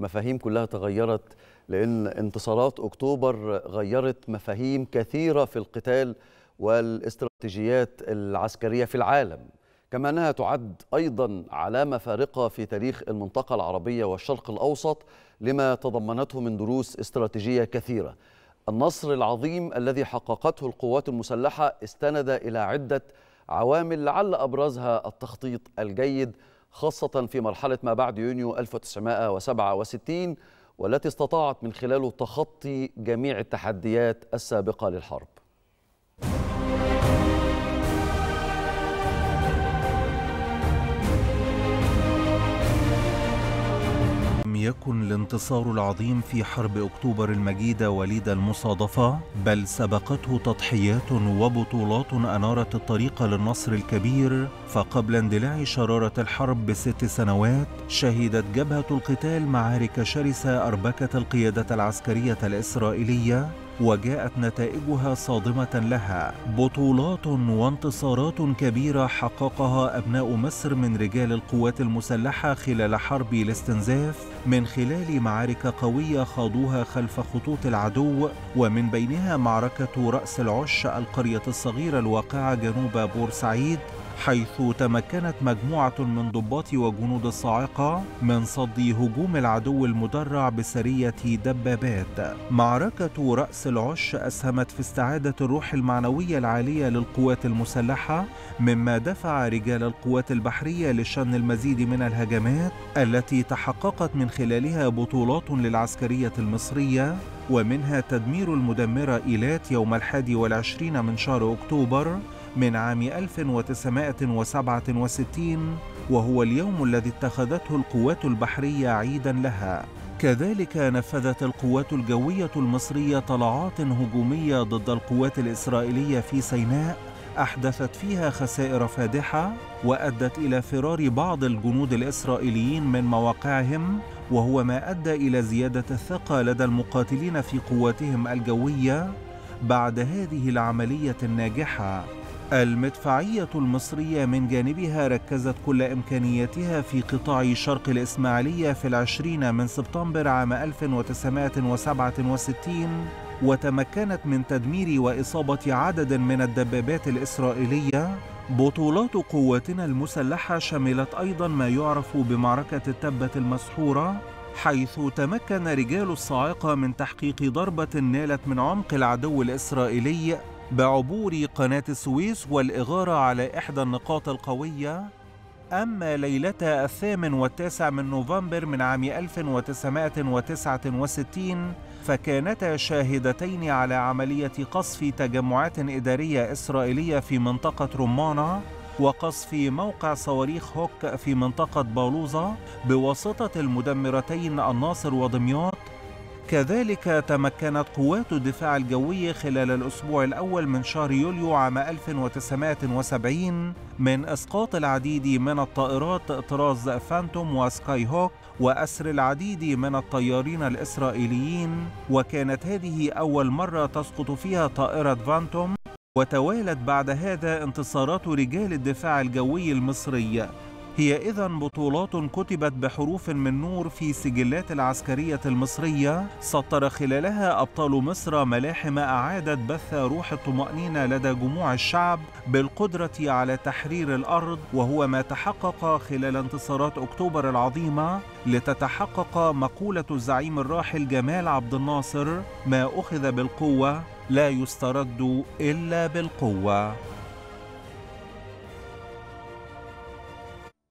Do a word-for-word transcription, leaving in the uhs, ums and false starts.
مفاهيم كلها تغيرت، لأن انتصارات أكتوبر غيرت مفاهيم كثيرة في القتال والاستراتيجيات العسكرية في العالم، كما أنها تعد أيضا علامة فارقة في تاريخ المنطقة العربية والشرق الأوسط لما تضمنته من دروس استراتيجية كثيرة. النصر العظيم الذي حققته القوات المسلحة استند إلى عدة عوامل، لعل أبرزها التخطيط الجيد، خاصة في مرحلة ما بعد يونيو ألف وتسعمائة وسبعة وستين، والتي استطاعت من خلاله تخطي جميع التحديات السابقة للحرب. لم يكن الانتصار العظيم في حرب أكتوبر المجيدة وليد المصادفة، بل سبقته تضحيات وبطولات أنارت الطريق للنصر الكبير. فقبل اندلاع شرارة الحرب بست سنوات شهدت جبهة القتال معارك شرسة أربكت القيادة العسكرية الإسرائيلية، وجاءت نتائجها صادمة لها. بطولات وانتصارات كبيرة حققها أبناء مصر من رجال القوات المسلحة خلال حرب الاستنزاف، من خلال معارك قوية خاضوها خلف خطوط العدو، ومن بينها معركة رأس العش، القرية الصغيرة الواقعة جنوب بورسعيد، حيث تمكنت مجموعة من ضباط وجنود الصاعقة من صد هجوم العدو المدرع بسرية دبابات. معركة رأس العش أسهمت في استعادة الروح المعنوية العالية للقوات المسلحة، مما دفع رجال القوات البحرية لشن المزيد من الهجمات التي تحققت من خلالها بطولات للعسكرية المصرية، ومنها تدمير المدمرة إيلات يوم الحادي والعشرين من شهر أكتوبر من عام ألف وتسعمائة وسبعة وستين، وهو اليوم الذي اتخذته القوات البحرية عيدا لها. كذلك نفذت القوات الجوية المصرية طلعات هجومية ضد القوات الإسرائيلية في سيناء، أحدثت فيها خسائر فادحة وأدت إلى فرار بعض الجنود الإسرائيليين من مواقعهم، وهو ما أدى إلى زيادة الثقة لدى المقاتلين في قواتهم الجوية بعد هذه العملية الناجحة. المدفعية المصرية من جانبها ركزت كل إمكانياتها في قطاع شرق الإسماعيلية في العشرين من سبتمبر عام ألف وتسعمائة وسبعة وستين، وتمكنت من تدمير وإصابة عدد من الدبابات الإسرائيلية. بطولات قواتنا المسلحة شملت أيضا ما يعرف بمعركة التبة المسحورة، حيث تمكن رجال الصاعقة من تحقيق ضربة نالت من عمق العدو الإسرائيلي بعبور قناة السويس والإغارة على إحدى النقاط القوية. أما ليلة الثامن والتاسع من نوفمبر من عام ألف وتسعمائة وتسعة وستين فكانتا شاهدتين على عملية قصف تجمعات إدارية إسرائيلية في منطقة رمانة، وقصف موقع صواريخ هوك في منطقة بالوزة بواسطة المدمرتين الناصر ودمياط. كذلك تمكنت قوات الدفاع الجوي خلال الأسبوع الأول من شهر يوليو عام ألف وتسعمائة وسبعين من إسقاط العديد من الطائرات طراز فانتوم وسكاي هوك وأسر العديد من الطيارين الإسرائيليين، وكانت هذه أول مرة تسقط فيها طائرة فانتوم. وتوالت بعد هذا انتصارات رجال الدفاع الجوي المصري. هي إذن بطولات كتبت بحروف من نور في سجلات العسكرية المصرية، سطر خلالها أبطال مصر ملاحم أعادت بث روح الطمأنينة لدى جموع الشعب بالقدرة على تحرير الأرض، وهو ما تحقق خلال انتصارات أكتوبر العظيمة، لتتحقق مقولة الزعيم الراحل جمال عبد الناصر: ما أخذ بالقوة لا يسترد إلا بالقوة.